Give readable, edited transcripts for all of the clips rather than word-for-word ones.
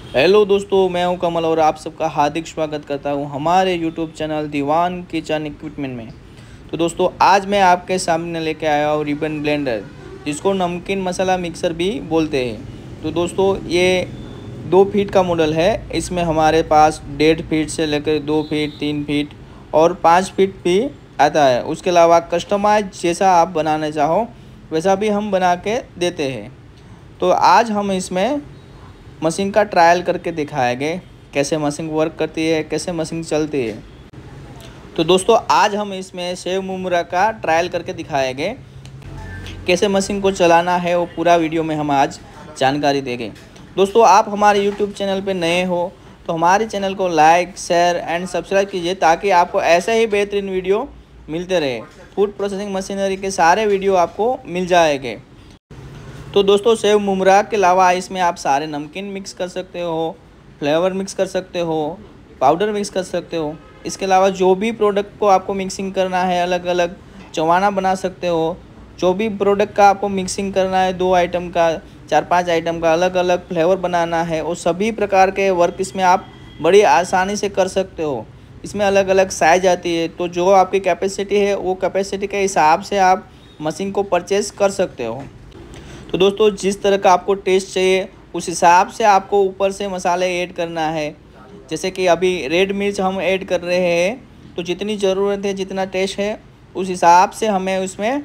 Hello दोस्तों, मैं हूं कमल और आप सबका हार्दिक स्वागत करता हूं हमारे YouTube channel Diwan kitchen equipment में। तो दोस्तों, आज मैं आपके सामने लेके आया हूं रिबन ब्लेंडर, जिसको नमकीन मसाला मिक्सर भी बोलते हैं। तो दोस्तों, ये 2 फीट का मॉडल है। इसमें हमारे पास 1.5 फीट से लेकर 2 फीट, 3 फीट और 5 फीट भी आता है। उसके अलावा कस्टमाइज जैसा आप बनाना चाहो वैसा भी हम बना के देते हैं। तो आज हम इसमें मशीन का ट्रायल करके दिखाएंगे, कैसे मशीन वर्क करती है, कैसे मशीन चलती है। तो दोस्तों, आज हम इसमें सेव मुमरा का ट्रायल करके दिखाएंगे, कैसे मशीन को चलाना है वो पूरा वीडियो में हम आज जानकारी देंगे। दोस्तों, आप हमारे यूट्यूब चैनल पे नए हो तो हमारे चैनल को लाइक, शेयर एंड सब्सक्राइब कीजिए, ताकि आपको ऐसे ही बेहतरीन वीडियो मिलते रहे। फूड प्रोसेसिंग मशीनरी के सारे वीडियो आपको मिल जाएंगे। तो दोस्तों, सेव मुमरा के अलावा इसमें आप सारे नमकीन मिक्स कर सकते हो, फ्लेवर मिक्स कर सकते हो, पाउडर मिक्स कर सकते हो। इसके अलावा जो भी प्रोडक्ट को आपको मिक्सिंग करना है, अलग अलग चवाना बना सकते हो। जो भी प्रोडक्ट का आपको मिक्सिंग करना है, 2 आइटम का, 4-5 आइटम का अलग अलग फ्लेवर बनाना है, वो सभी प्रकार के वर्क इसमें आप बड़ी आसानी से कर सकते हो। इसमें अलग अलग साइज आती है, तो जो आपकी कैपेसिटी है वो कैपेसिटी के हिसाब से आप मशीन को परचेज़ कर सकते हो। तो दोस्तों, जिस तरह का आपको टेस्ट चाहिए उस हिसाब से आपको ऊपर से मसाले ऐड करना है। जैसे कि अभी रेड मिर्च हम ऐड कर रहे हैं, तो जितनी ज़रूरत है, जितना टेस्ट है, उस हिसाब से हमें उसमें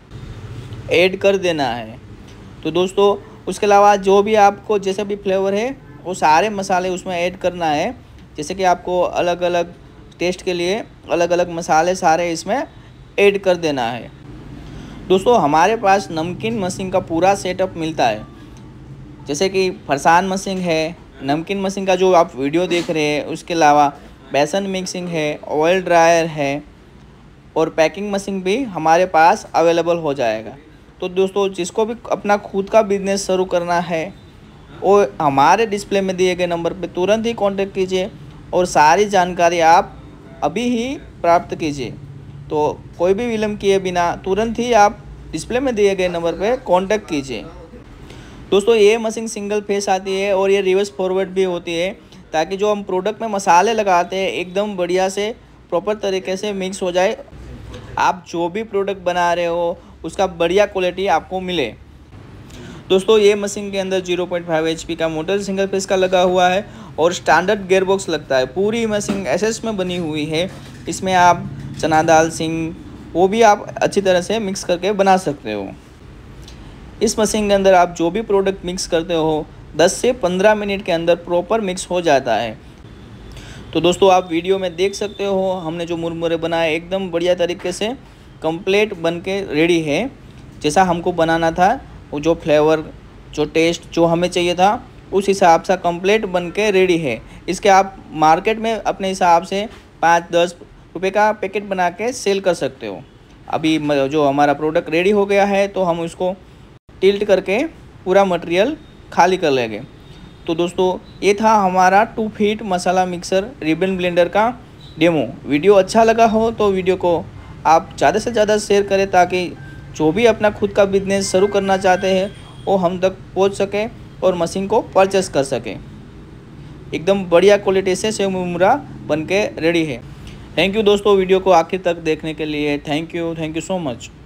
ऐड कर देना है। तो दोस्तों, उसके अलावा जो भी आपको जैसे भी फ्लेवर है वो सारे मसाले उसमें ऐड करना है। जैसे कि आपको अलग अलग टेस्ट के लिए अलग अलग मसाले सारे इसमें ऐड कर देना है। दोस्तों, हमारे पास नमकीन मशीन का पूरा सेटअप मिलता है। जैसे कि फरसान मशीन है, नमकीन मशीन का जो आप वीडियो देख रहे हैं, उसके अलावा बेसन मिक्सिंग है, ऑयल ड्रायर है और पैकिंग मशीन भी हमारे पास अवेलेबल हो जाएगा। तो दोस्तों, जिसको भी अपना खुद का बिजनेस शुरू करना है वो हमारे डिस्प्ले में दिए गए नंबर पर तुरंत ही कॉन्टेक्ट कीजिए और सारी जानकारी आप अभी ही प्राप्त कीजिए। तो कोई भी विलम्ब किए बिना तुरंत ही आप डिस्प्ले में दिए गए नंबर पर कांटेक्ट कीजिए। दोस्तों, ये मशीन सिंगल फेस आती है और ये रिवर्स फॉरवर्ड भी होती है, ताकि जो हम प्रोडक्ट में मसाले लगाते हैं एकदम बढ़िया से प्रॉपर तरीके से मिक्स हो जाए। आप जो भी प्रोडक्ट बना रहे हो उसका बढ़िया क्वालिटी आपको मिले। दोस्तों, ये मशीन के अंदर 0.5 HP का मोटर सिंगल फेस का लगा हुआ है और स्टैंडर्ड गियर बॉक्स लगता है। पूरी मशीन एसएस में बनी हुई है। इसमें आप चना दाल, सिंग, वो भी आप अच्छी तरह से मिक्स करके बना सकते हो। इस मशीन के अंदर आप जो भी प्रोडक्ट मिक्स करते हो 10 से 15 मिनट के अंदर प्रॉपर मिक्स हो जाता है। तो दोस्तों, आप वीडियो में देख सकते हो हमने जो मुरमुरे बनाए एकदम बढ़िया तरीके से कंप्लीट बन के रेडी है। जैसा हमको बनाना था, वो जो फ्लेवर, जो टेस्ट जो हमें चाहिए था, उस हिसाब से कंप्लीट बन के रेडी है। इसके आप मार्केट में अपने हिसाब से 5-10 रुपये का पैकेट बना के सेल कर सकते हो। अभी जो हमारा प्रोडक्ट रेडी हो गया है तो हम उसको टिल्ट करके पूरा मटेरियल खाली कर लेंगे। तो दोस्तों, ये था हमारा 2 feet masala mixer ribbon blender का डेमो। वीडियो अच्छा लगा हो तो वीडियो को आप ज़्यादा से ज़्यादा शेयर करें, ताकि जो भी अपना खुद का बिजनेस शुरू करना चाहते हैं वो हम तक पहुंच सके और मशीन को परचेस कर सकें। एकदम बढ़िया क्वालिटी से सेव मुरमुरा बन के रेडी है। थैंक यू दोस्तों, वीडियो को आखिर तक देखने के लिए। Thank you so much.